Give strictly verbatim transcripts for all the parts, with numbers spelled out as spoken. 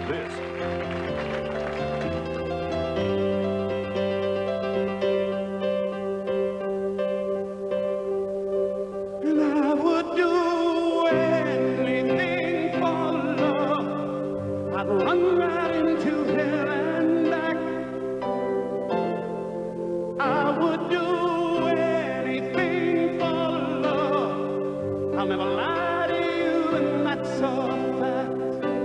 this. And I would do anything for love. I'd run right into hell and back. I would do anything for love. I'll never lie to you, and that's a fact.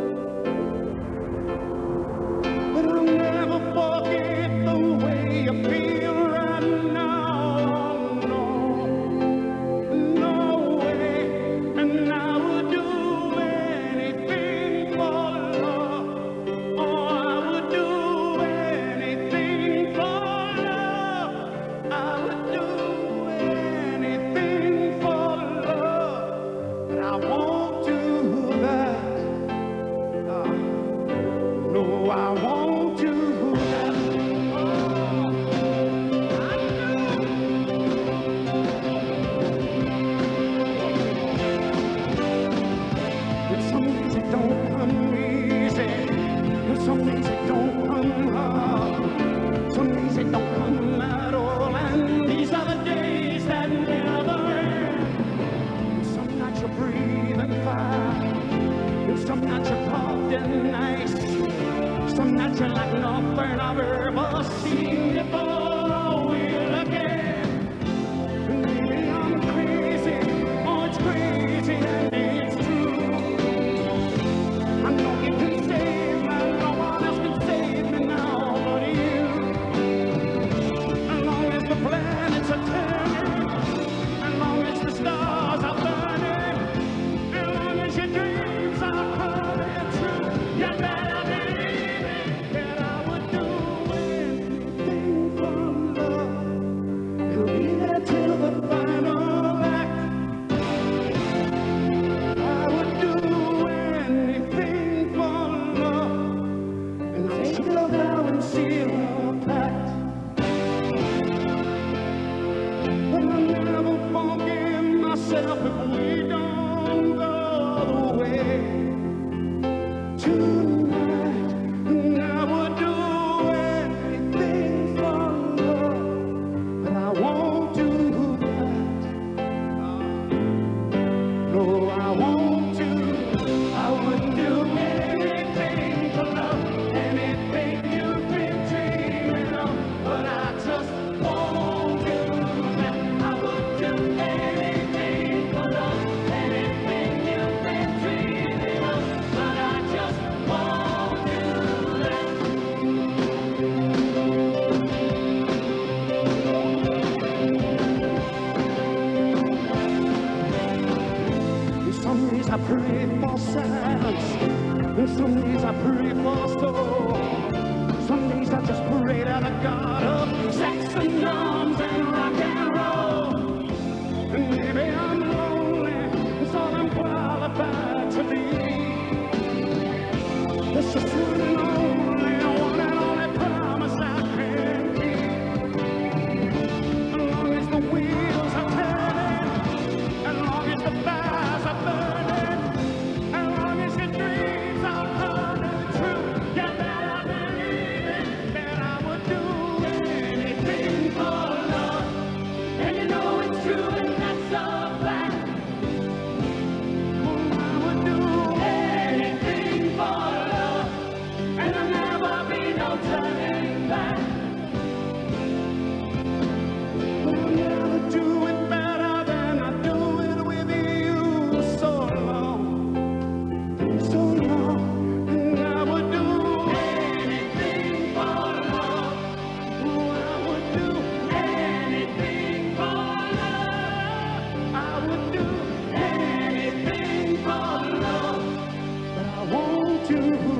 But I'll never forget the way you feel right now. No, no way. And I would do anything for love. Oh, I would do anything for love. I would do anything for love. But I won't do that. Uh, no, I won't do that. Oh, I do. But some days it don't come easy. And some days it don't come hard. Some days it don't come at all. And these are the days that never end. Some nights you're breathing fire. And some nights you're cold and nice. Some nights you're like nothing I've ever seen before. Will again. And maybe I'm crazy. Oh, it's crazy and it's true. I know you can save me. No one else can save me now but you. As long as the planets are turning, as long as the stars are burning, as long as your dreams are coming true, you better believe it, that I would do anything for love. And be there till the final act. I would do anything for love, and take your vow and seal a pact. But I'll never forgive myself if we don't go the way tonight. And I would do anything for love, but I won't do that. No, I won't do. I would do anything for love, anything you've been dreaming of, but I just won't do that. I would do anything for love, anything you've been dreaming of, but I just won't do that. And some days I pray for silence, and some days I pray for soul. Some days I just pray to the God of sex and drums and rock and roll. And maybe I'm lonely, so I'm qualified to be. It's just one and only, one and only promise I can keep. As long as the wheels are turning, as long as the fires are burning, as long as your dreams are coming true, you better believe it, that I would do anything for love. And you know it's true, and that's a fact. Oh, I would do anything for love, and there'll never be no turning back. But I'll never do it better than I do it with you. So long, so long, and I would do anything for love. Oh, I would do anything for love. I would do anything for love, but I won't do